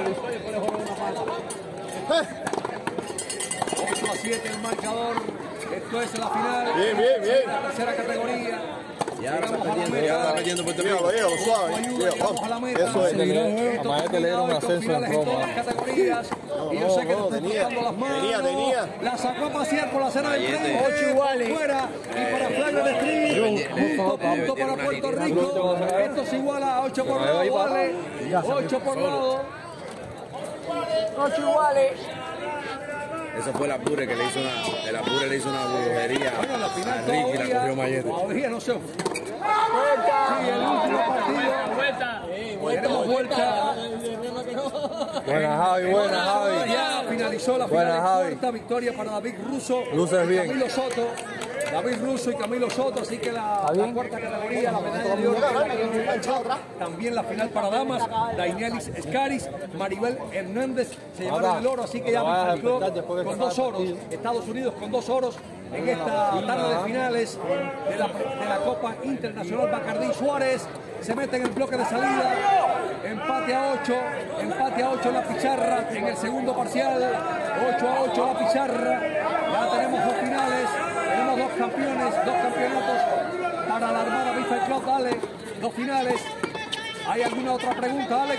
ocho a siete el marcador. Esto es la final. Bien, bien, bien. La tercera categoría. Ya está Llegamos a la perdiendo, meta. ya está perdiendo Puerto Rico. Llévalo, llévalo, suave. Ayuda, Llévalo, llegamos a la vamos. meta. Eso es. Esto A Mayete le dieron un terminado, ascenso en finales en Roma. todas las categorías. Y yo sé que no, te están tenía, frotando las manos. tenía, tenía. La sacó a pasear por la acera del Mayete. tren. Ocho iguales. Fuera. Y para Flavio de Street. Punto, punto para Puerto Rico. Esto se iguala a ocho por lado. Vale. ocho por lado. Ocho iguales. Eso fue el apure que le hizo una, el apure le hizo una brujería Bueno, la a final Ricky y la todavía, cogió Mayete. todavía no se fue. Sí, el último partido. Tenemos vuelta. Buena Javi, buena Javi. Ya finalizó la Buena, final. Javi. Cuarta victoria para David Russo. Luces y bien. Camilo Soto. David Russo y Camilo Soto. Así que la, la cuarta categoría, la medalla de oro. También la final para damas. Dainielis Escaris, Maribel Hernández se llevaron el oro. Así que ya Bifa Club con dos oros. Estados Unidos con dos oros en esta tarde de finales de la, de la Copa Internacional Bacardí. Suárez se mete en el bloque de salida. Empate a ocho, empate a ocho en la pizarra en el segundo parcial. ocho a ocho la pizarra. Ya tenemos dos finales, tenemos dos campeones, dos campeonatos para la Armada Bifa Club. Dale, dos finales. ¿Hay alguna otra pregunta, Alex?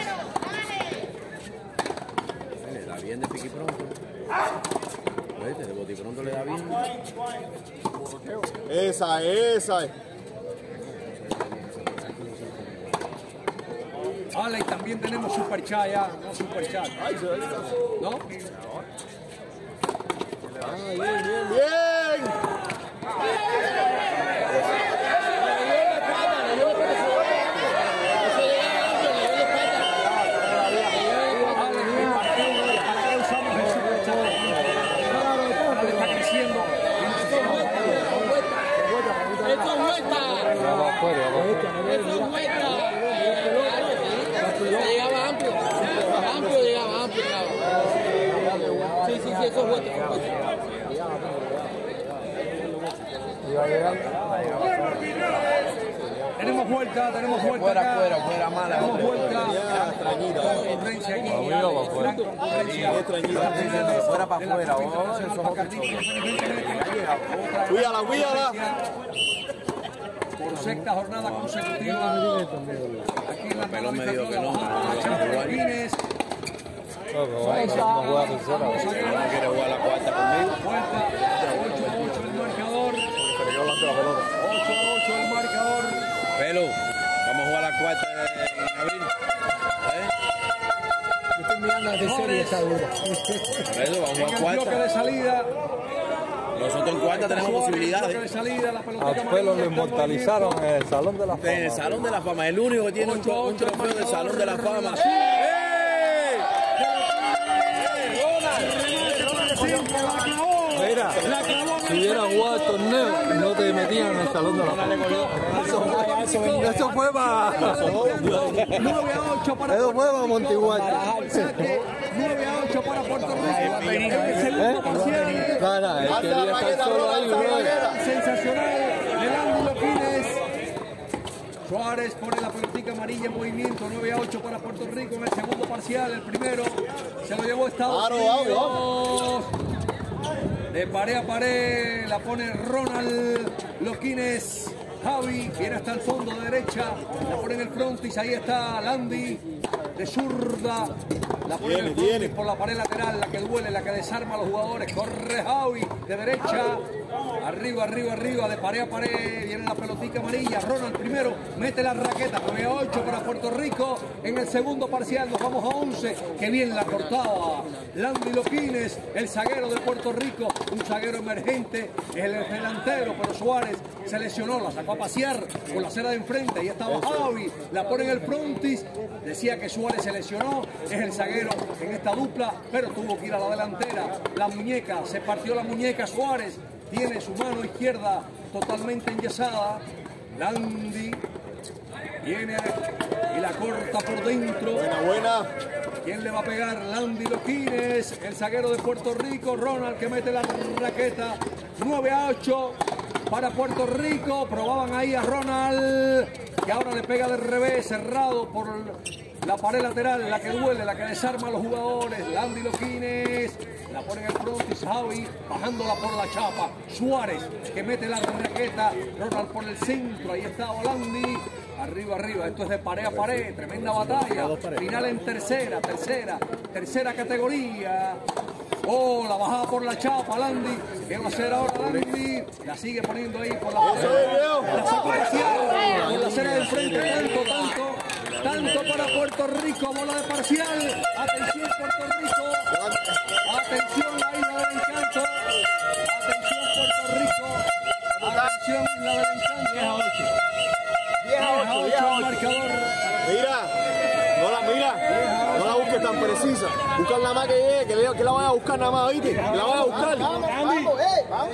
Le da bien de piqui pronto. ¿Viste? De boti pronto le da bien. Esa, esa. Ale, y también tenemos super chat ya, no super chat. ¿No? Bien, bien, bien. Ale, ¿para qué usamos el super chat? Ale está creciendo. Esto es vuelta. Ya va afuera, ya va afuera. Esto es vuelta. Llegaba amplio. Amplio llegaba, amplio llegaba. Sí, sí, sí, eso es vuelta. Tenemos vuelta, tenemos vuelta. Fuera, acá. fuera, fuera, mala. Tenemos vuelta. Extrañita. Concurrencia aquí. Arriba para afuera. Gran concurrencia. Extrañita. Fuera para De la afuera, Copa oh, Internacional eso es Bacardí, otra Cuídala, cuídala. por sexta jornada consecutiva. Aquí en la Pelón me dijo que no, la Champions Martínez. No, pero vamos a jugar la tercera. No quiere jugar la cuarta conmigo. Vuelta, ocho a ocho el marcador. Pero yo hablando de la pelota. ocho a ocho el marcador. Pelo, vamos a jugar la cuarta en abril. ¿Eh? Yo estoy mirando la tercera y está dura. Pelo, vamos a En jugar el bloque cuarta. de salida. Nosotros en cuarta tenemos Bloque de posibilidades. salida, la pelota Al pelo lo inmortalizaron en el Salón de la Fama. En el Salón de la Fama, el único que tiene un, ocho a un ocho el trofeo del marcador. Salón de la Fama. Sí. ¡Ey! Mira, si hubiera jugado el torneo, no te metían en el Salón de la Fama. Eso, eso fue para... nueve a ocho para Eso fue para Montiguata. saque, nueve a ocho para Puerto Rico. En el segundo parcial. Cara, él quería estar solo ahí, bro. Sensacional del ángulo Quines. Suárez pone la pelotita amarilla en movimiento. nueve a ocho para Puerto Rico en el segundo parcial. El primero se lo llevó Estados Claro, Unidos. De pared a pared la pone Ronald Loquines. Javi viene hasta el fondo de derecha. La pone en el frontis. Ahí está Landy de zurda. La pone en el Viene, frontis viene. por la pared lateral. La que duele, la que desarma a los jugadores. Corre Javi de derecha. Arriba, arriba, arriba, de pared a pared, viene la pelotica amarilla. Ronald primero mete la raqueta, nueve a ocho para Puerto Rico. En el segundo parcial nos vamos a once, que bien la cortaba Landy Loquines, el zaguero de Puerto Rico, un zaguero emergente, es el delantero, pero Suárez se lesionó, la sacó a pasear con la acera de enfrente, ahí estaba Javi, la pone en el frontis, decía que Suárez se lesionó, es el zaguero en esta dupla, pero tuvo que ir a la delantera, la muñeca, se partió la muñeca Suárez, tiene su mano izquierda totalmente enyesada, Landy viene y la corta por dentro. Buena, buena. ¿Quién le va a pegar? Landy Loquines, el zaguero de Puerto Rico. Ronald que mete la raqueta. nueve a ocho para Puerto Rico. Probaban ahí a Ronald, que ahora le pega de revés, cerrado por la pared lateral, la que duele, la que desarma a los jugadores. Landy Loquines la pone en el frontis, Javi bajándola por la chapa. Suárez que mete la raqueta. Ronald por el centro, ahí estaba Landy. Arriba, arriba, esto es de pared a pared, tremenda batalla, final en tercera, tercera, tercera categoría. Oh, la bajada por la chapa, Landy, ¿qué va a hacer ahora Landy? La sigue poniendo ahí por la la saca parcial, por la acera del frente, tanto, tanto, tanto para Puerto Rico, bola de parcial, atención Puerto Rico, atención la isla del encanto, atención Puerto Rico, atención la del encanto, diez a ocho. diez a ocho, diez a ocho. Mira, no la mira, no la busques tan precisa. Busca la más que llegue, que, le, que la vaya a buscar nada más, ¿viste? Que la vaya a buscar. Vamos, vamos, eh, vamos.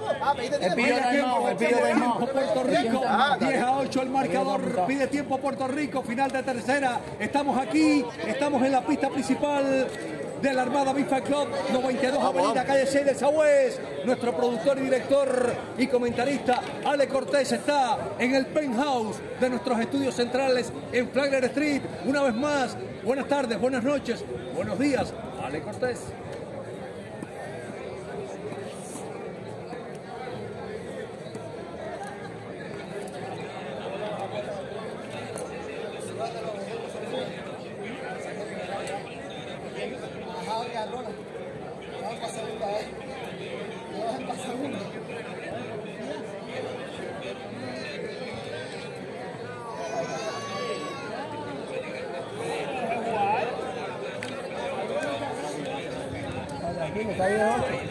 El pide tiempo, el pide tiempo Puerto Rico, diez a ocho el marcador, pide tiempo Puerto Rico, final de tercera. Estamos aquí, estamos en la pista principal de la Armada Bifa Club, noventa y dos Avenida Calle seis del Sagüez. Nuestro productor y director y comentarista Ale Cortés está en el penthouse de nuestros estudios centrales en Flagler Street. Una vez más, buenas tardes, buenas noches, buenos días, Ale Cortés. Está diez a ocho.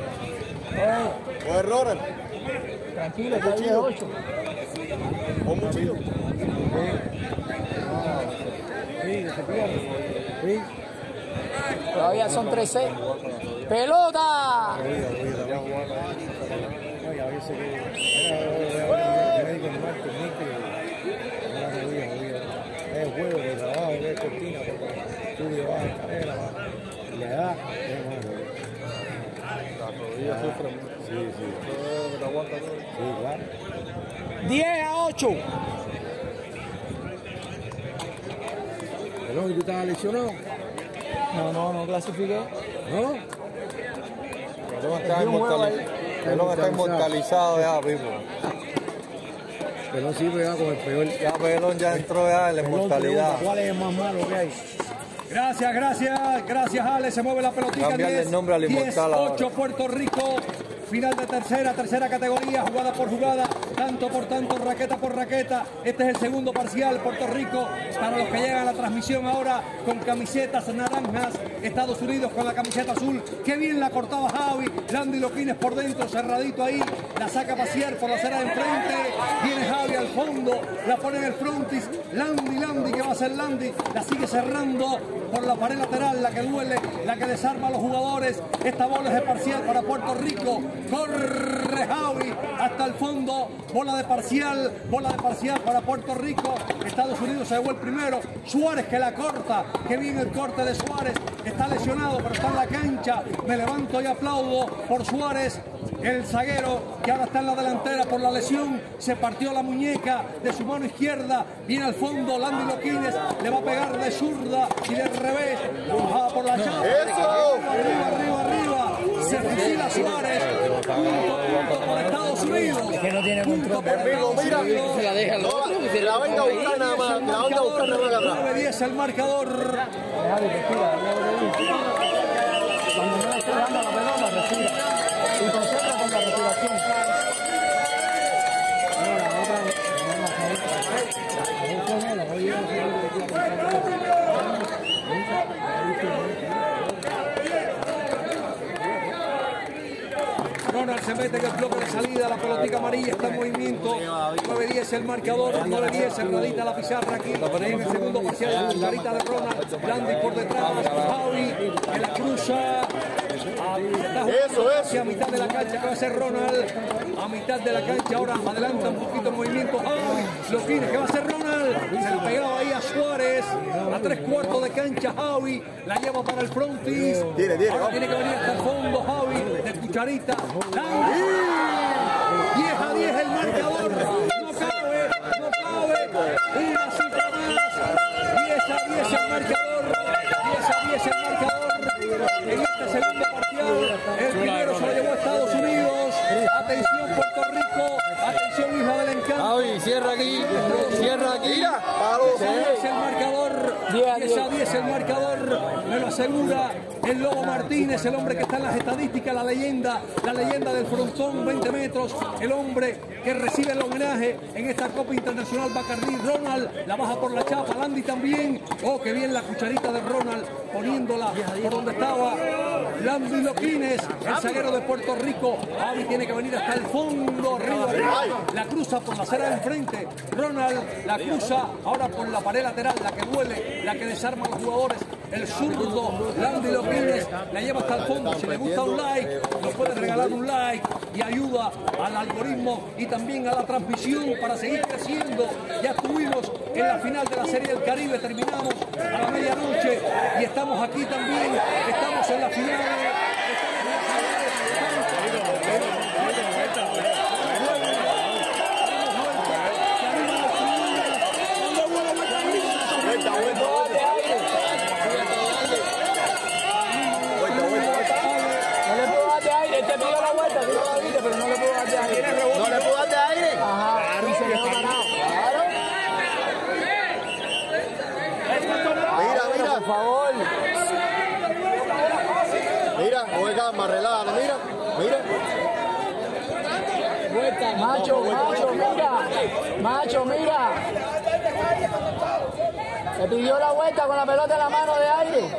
Oye, Ronald. Tranquilo, está diez a ocho. Pon muchito. Sí, que se pierde. Sí. Todavía son tres seis. ¡Pelota! Oye, a veces que el médico en Marte, es el juego de trabajo, es cortina, estudio, baja, carrera, le da, las rodillas sufren. Sí, sí. ¿Te aguanta todo? Sí, claro. diez a ocho. Pelón, ¿y tú estabas lesionado? No, no, no clasifiqué. ¿No? Pelón está, inmortalizado. Pelón está inmortalizado ya, Pipo. Pelón siempre va con el peor. Ya Pelón ya entró ya en la inmortalidad. ¿Cuál es el más malo que hay? Gracias, gracias, gracias Ale, se mueve la pelotita. Cambiarle el nombre al inmortal ahora. diez ocho Puerto Rico, final de tercera, tercera categoría, jugada por jugada, tanto por tanto, raqueta por raqueta. Este es el segundo parcial, Puerto Rico, para los que llegan a la transmisión ahora con camisetas naranjas, Estados Unidos con la camiseta azul. Qué bien la cortaba Javi, Landy Loquines por dentro, cerradito ahí, la saca a pasear por la acera de enfrente, viene Javi al fondo, la pone en el frontis, Landy, Landy, ¿qué va a hacer Landy? La sigue cerrando por la pared lateral, la que duele, la que desarma a los jugadores. Esta bola es de parcial para Puerto Rico. Corre Javi hasta el fondo. Bola de parcial, bola de parcial para Puerto Rico. Estados Unidos se llevó el primero. Suárez que la corta. Qué bien el corte de Suárez. Está lesionado, pero está en la cancha. Me levanto y aplaudo por Suárez. El zaguero que ahora está en la delantera por la lesión, se partió la muñeca de su mano izquierda, viene al fondo Landy Loquines, le va a pegar de zurda y de revés, bajada por la chapa, arriba, arriba, arriba, se fusila Suárez, punto, punto por Estados Unidos, que no tiene control. Mira, Se la deja el otro. que la venga a buscar nada más, que la venga a buscar nada más acá atrás. nueve diez el marcador. Cuando no le esté dando la pelota, respira. Y concentra con la respiración. se mete en el bloque de salida, la pelotica amarilla está en movimiento. nueve diez el marcador, nueve diez cerradita la pizarra aquí. En el segundo parcial, la cucharita de Ronald. Landy por detrás, Javi que la cruza. Eso, eso. A mitad de la cancha que va a ser Ronald. A mitad de la cancha ahora adelanta un poquito el movimiento. Javi, Loquines que va a ser Ronald. Se la pegaba ahí a Suárez. A tres cuartos de cancha Javi. La lleva para el frontis. Tire, tire, ahora vamos. tiene que venir hasta el fondo Javi. De cucharita. Landy. diez a diez el marcador. No cabe, no cabe. Una cifra más. diez a diez el marcador. diez a diez el marcador. En este segundo parcial, el primero se lo llevó a Estados Unidos. Atención Puerto Rico, atención Isla del Encanto. Javi, cierra aquí, cierra aquí. diez a diez el marcador, diez a diez el marcador, me lo asegura el Lobo Martínez, el hombre que está en las estadísticas, la leyenda, la leyenda del frontón, veinte metros, el hombre que recibe el homenaje en esta Copa Internacional Bacardí. Ronald la baja por la chapa, Landy también. Oh, qué bien la cucharita de Ronald, poniéndola por donde estaba Landy Loquines, el zaguero de Puerto Rico. Javi tiene que venir hasta el fondo, arriba, la cruza por la acera del frente. Ronald la cruza ahora por la pared lateral, la que duele, la que desarma a los jugadores. El zurdo Landy Loquines la lleva hasta el fondo. Si le gusta un like, nos puede regalar un like y ayuda al algoritmo y también a la transmisión para seguir creciendo. Ya estuvimos en la final de la Serie del Caribe, terminamos a la medianoche y estamos aquí también. Estamos en la final. ¿No le puedo dar de aire? Ajá, y se quedó parado. Mira, mira. Por favor. Mira, coge calma, relájate, mira. Mira. Macho, macho, mira. Macho, mira. Se pidió la vuelta con la pelota en la mano de aire.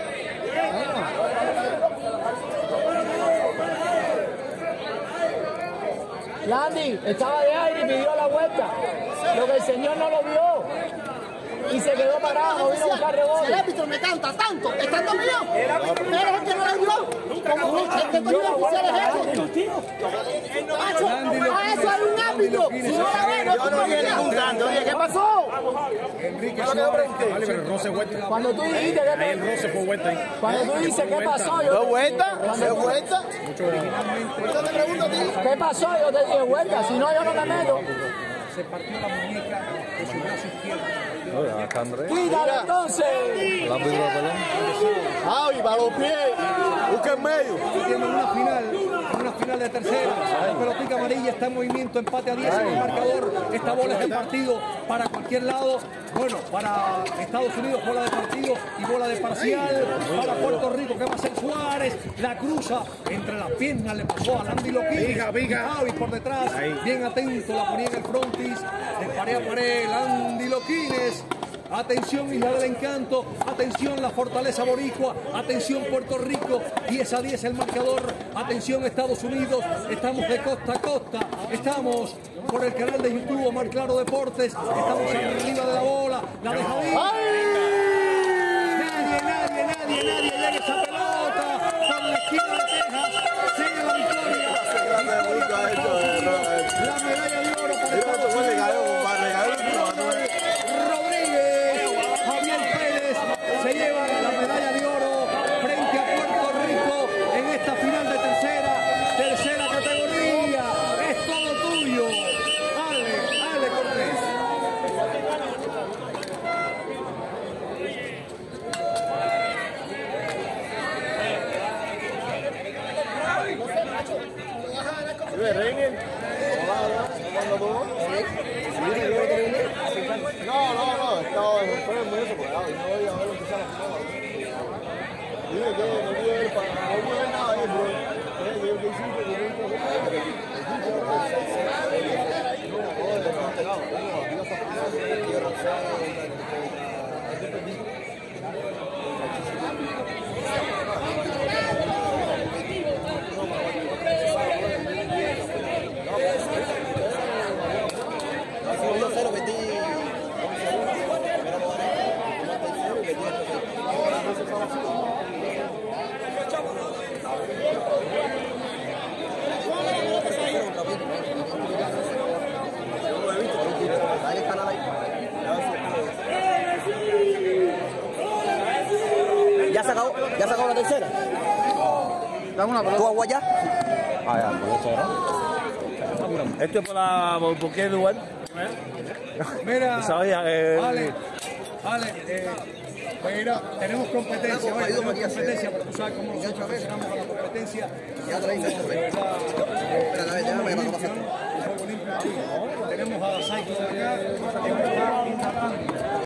Landy estaba de aire y pidió la vuelta. Lo que el señor no lo vio. Y se quedó parado, no vino a buscar rebote. El árbitro me canta tanto, estando mío. Eres el que no lo vio. Como el que cogió el oficial es este. Macho, a eso hay un árbitro. Si no la ve, no Yo no vi ningún tanto. Oye, ¿qué pasó? Enrique Suárez. Vale, pero el roce vuelta. Cuando tú dijiste que Ahí el roce fue vuelta ahí. Cuando tú dices qué pasó, yo ¿Dos te vueltas? Cuando ¿Dos tú- vueltas? Ahorita te pregunto a ti. ¿Qué pasó? Yo te dije vuelta, si no yo no me meto. Se partió la muñeca de su brazo izquierdo. Acá Andrés, Quítalo entonces. el árbitro de pelón. Javi, para los pies. Busca en medio. Tiene una final, una final de tercera. La pelotica amarilla está en movimiento, empate a diez en el marcador. Esta bola es de partido para cualquier lado. Bueno, para Estados Unidos, bola de partido y bola de parcial. Para Puerto Rico, que va a ser Suárez. La cruza entre las piernas, le pasó a Landy Loquines. Viga, viga. Javi por detrás, bien atento, la ponía en el frontis. De pared a pared, Landy Loquines. Atención Isla del Encanto, atención la Fortaleza Boricua, atención Puerto Rico, diez a diez el marcador, atención Estados Unidos, estamos de costa a costa, estamos por el canal de YouTube Omar Claro Deportes, estamos arriba de la bola, la deja Javi. Nadie, nadie, nadie, nadie llega a esa pelota, por la esquina de Texas, sigue la victoria, victoria para Estados Unidos, la medalla de oro para Estados Unidos. Javier Pérez se lleva la medalla de oro frente a Puerto Rico en esta final de tercera, tercera categoría. Es todo tuyo. Ale, Ale Cortés. No, no, no, estaba muy desesperado y no voy a ver lo que sale. Dime que no voy a ver para no voy a ver nada de eso. Yo que hiciste que no tercera. Dame una pelota. ¿Tú agua ya? Ah, ya, por eso, ¿no? Esto es por la... ¿Por, por qué lugar? Mira, sabía que... vale, vale, eh, mira, tenemos competencia, oye, tenemos competencia, pero tú sabes cómo nosotros funcionamos con la competencia. Ya treinta. De verdad, Espera, dame, déjame que pase. tenemos a Psycho de acá,